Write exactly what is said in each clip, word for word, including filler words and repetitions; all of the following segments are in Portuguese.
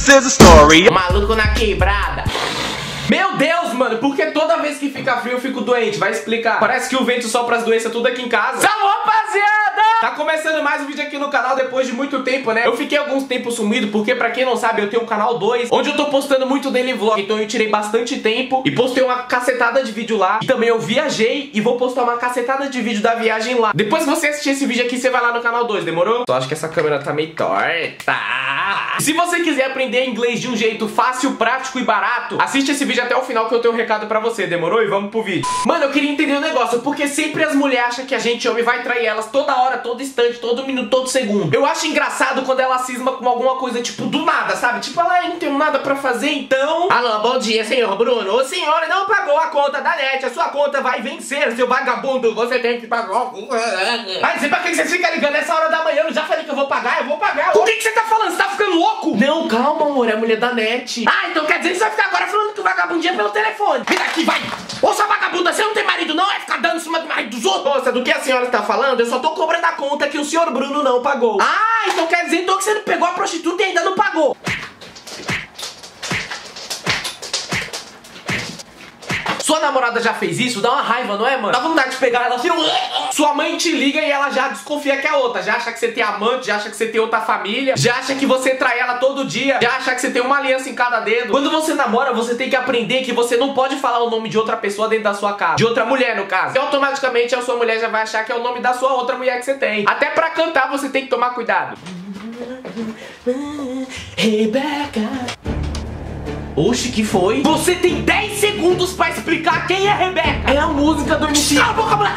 This is a story. Maluco na quebrada. Meu Deus, mano, porque toda vez que fica frio eu fico doente? Vai explicar. Parece que o vento sopra as doenças tudo aqui em casa. Salve, rapaziada! Tá começando mais um vídeo aqui no canal depois de muito tempo, né? Eu fiquei alguns tempos sumido porque, pra quem não sabe, eu tenho um canal dois, onde eu tô postando muito daily vlog. Então eu tirei bastante tempo e postei uma cacetada de vídeo lá. E também eu viajei e vou postar uma cacetada de vídeo da viagem lá. Depois que você assistir esse vídeo aqui, você vai lá no canal dois, demorou? Só acho que essa câmera tá meio torta. Se você quiser aprender inglês de um jeito fácil, prático e barato, assiste esse vídeo até o final que eu tenho um recado pra você, demorou? E vamos pro vídeo. Mano, eu queria entender um negócio, porque sempre as mulheres acham que a gente, homem, vai trair elas toda hora, todo instante, todo minuto, todo segundo. Eu acho engraçado quando ela cisma com alguma coisa, tipo, do nada, sabe? Tipo, ela não tem nada pra fazer, então... Alô, bom dia, senhor Bruno. O senhor não pagou a conta da net, a sua conta vai vencer, seu vagabundo, você tem que pagar. Mas pra que você fica ligando essa hora da manhã? Eu já falei que eu vou pagar, eu vou pagar. O que que você tá falando? Você tá ficando louco? Não, calma, amor, é a mulher da net. Ah, então quer dizer que você vai ficar agora falando que o vagabundinho é pelo telefone. Vem daqui, vai! Ô, sua vagabunda, você não tem marido não? É ficar dando em cima do marido dos outros? Nossa, do que a senhora está falando, eu só tô cobrando a conta que o senhor Bruno não pagou. Ah, então quer dizer então que você não pegou a prostituta e ainda não pagou. Sua namorada já fez isso? Dá uma raiva, não é, mano? Dá vontade de pegar ela assim. Sua mãe te liga e ela já desconfia que é outra. Já acha que você tem amante, já acha que você tem outra família, já acha que você trai ela todo dia, já acha que você tem uma aliança em cada dedo. Quando você namora, você tem que aprender que você não pode falar o nome de outra pessoa dentro da sua casa. De outra mulher, no caso. E automaticamente a sua mulher já vai achar que é o nome da sua outra mulher que você tem. Até pra cantar você tem que tomar cuidado. Rebeca. Oxe, que foi? Você tem dez segundos pra explicar quem é Rebeca. É a música do M C. Cala a boca, moleque.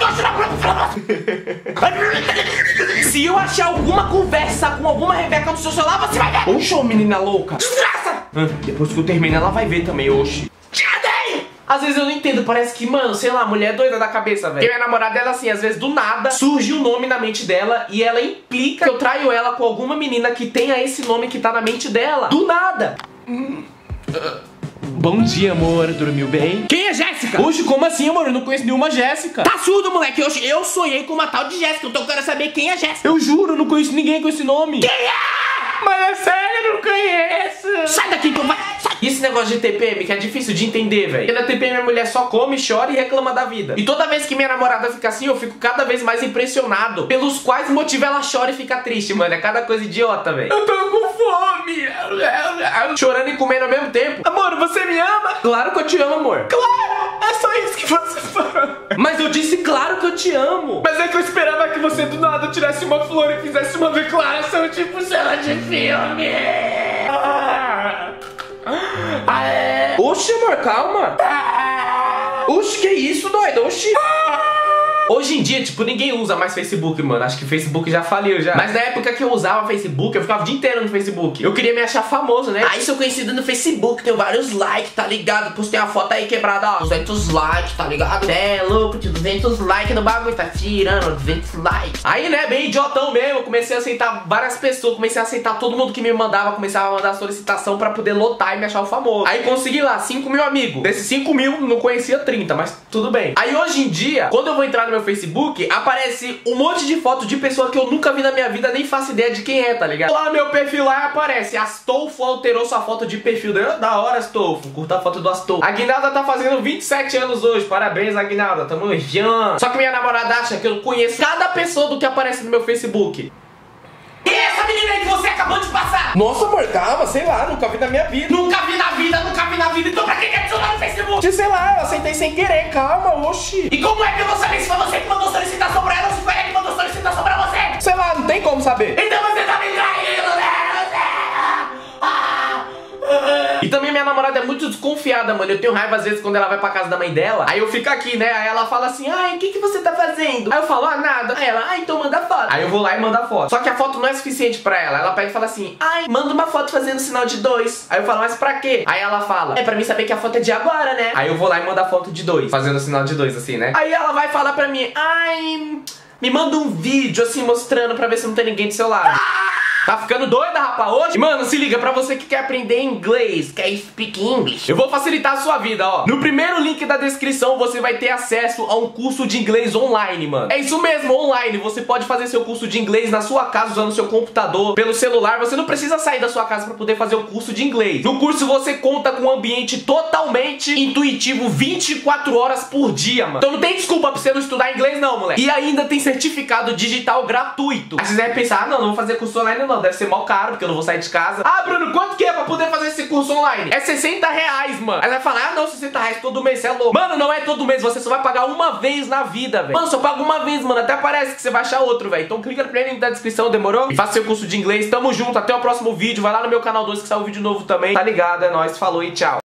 Se eu achar alguma conversa com alguma Rebeca no seu celular, você vai ver. Oxe, ô menina louca. Desgraça. Hum, depois que eu terminar, ela vai ver também, oxe. Às vezes eu não entendo, parece que, mano, sei lá, mulher é doida da cabeça, velho. Minha namorada dela, assim, às vezes do nada surge um nome na mente dela e ela implica que eu traio ela com alguma menina que tenha esse nome que tá na mente dela. Do nada. Hum. Uh, bom dia, amor. Dormiu bem? Quem é Jéssica? Oxe, como assim, amor? Eu não conheço nenhuma Jéssica. Tá surdo, moleque. Eu, eu sonhei com uma tal de Jéssica. Eu tô querendo saber quem é Jéssica. Eu juro, eu não conheço ninguém com esse nome. Quem é? Mas é sério, eu não conheço. Sai daqui, então vai. Sai. E esse negócio de T P M que é difícil de entender, velho. Porque na T P M minha mulher só come, chora e reclama da vida. E toda vez que minha namorada fica assim, eu fico cada vez mais impressionado pelos quais motivos ela chora e fica triste, mano. É cada coisa idiota, velho. Eu tô com fome. Chorando e comendo ao mesmo tempo. Amor, você me ama? Claro que eu te amo, amor. Claro, é só isso que você fala. Mas eu disse claro que eu te amo. Mas é que eu esperava que você do nada tirasse uma flor e fizesse uma declaração tipo cena de filme. Ah. Ah, é. Oxi, amor, calma. Ah. Oxi, que isso, doido? Oxi. Ah. Hoje em dia, tipo, ninguém usa mais Facebook, mano. Acho que o Facebook já faliu, já. Mas na época que eu usava Facebook, eu ficava o dia inteiro no Facebook. Eu queria me achar famoso, né? Aí sou conhecido no Facebook, tenho vários likes, tá ligado? Postei uma foto aí quebrada, ó, duzentos likes, tá ligado? É louco, tinha duzentos likes no bagulho, tá tirando duzentos likes. Aí, né, bem idiotão mesmo, eu comecei a aceitar várias pessoas, comecei a aceitar todo mundo que me mandava, começava a mandar solicitação pra poder lotar e me achar o famoso. Aí consegui lá, cinco mil amigos. Desses cinco mil, não conhecia trinta, mas tudo bem. Aí hoje em dia, quando eu vou entrar no meu Facebook, aparece um monte de fotos de pessoas que eu nunca vi na minha vida, nem faço ideia de quem é, tá ligado? Lá no meu perfil lá aparece Astolfo alterou sua foto de perfil. Da hora, Astolfo, curta a foto do Astolfo. A Guinalda tá fazendo vinte e sete anos hoje, parabéns, Aguinalda, tamo junto. Só que minha namorada acha que eu conheço cada pessoa do que aparece no meu Facebook. E essa menina aí que você acabou de passar? Nossa, amor, calma, sei lá, nunca vi na minha vida. Nunca vi na vida, nunca vi na vida. Então pra que que adicionar no Facebook? Sei lá, eu aceitei sem querer, calma, oxi. E como é que eu vou saber se foi você que mandou solicitação pra ela ou se foi ela que mandou solicitação pra você? Sei lá, não tem como saber. Então você tá me traindo, né? E também minha namorada é muito desconfiada, mano. Eu tenho raiva às vezes quando ela vai pra casa da mãe dela. Aí eu fico aqui, né? Aí ela fala assim, ai, o que que você tá fazendo? Aí eu falo, ah, nada. Aí ela, ah, então manda foto. Aí eu vou lá e mando a foto. Só que a foto não é suficiente pra ela. Ela pega e fala assim, ai, manda uma foto fazendo sinal de dois. Aí eu falo, mas pra quê? Aí ela fala, é pra mim saber que a foto é de agora, né? Aí eu vou lá e mando a foto de dois, fazendo sinal de dois, assim, né? Aí ela vai falar pra mim, ai, me manda um vídeo assim mostrando pra ver se não tem ninguém do seu lado. Ah! Tá ficando doida, rapaz, hoje? E, mano, se liga, pra você que quer aprender inglês, quer speak English, eu vou facilitar a sua vida, ó. No primeiro link da descrição você vai ter acesso a um curso de inglês online, mano. É isso mesmo, online. Você pode fazer seu curso de inglês na sua casa usando seu computador, pelo celular. Você não precisa sair da sua casa pra poder fazer o curso de inglês. No curso você conta com um ambiente totalmente intuitivo vinte e quatro horas por dia, mano. Então não tem desculpa pra você não estudar inglês não, moleque. E ainda tem certificado digital gratuito. Aí vocês devem pensar, ah, não, não vou fazer curso online não, deve ser mal caro, porque eu não vou sair de casa. Ah, Bruno, quanto que é pra poder fazer esse curso online? É sessenta reais, mano. Aí vai falar, ah, não, sessenta reais todo mês, você é louco. Mano, não é todo mês, você só vai pagar uma vez na vida, velho. Mano, só paga uma vez, mano, até parece que você vai achar outro, velho. Então clica no primeiro link da descrição, demorou? E faça seu curso de inglês. Tamo junto, até o próximo vídeo. Vai lá no meu canal dois que sai um vídeo novo também. Tá ligado, é nóis, falou e tchau.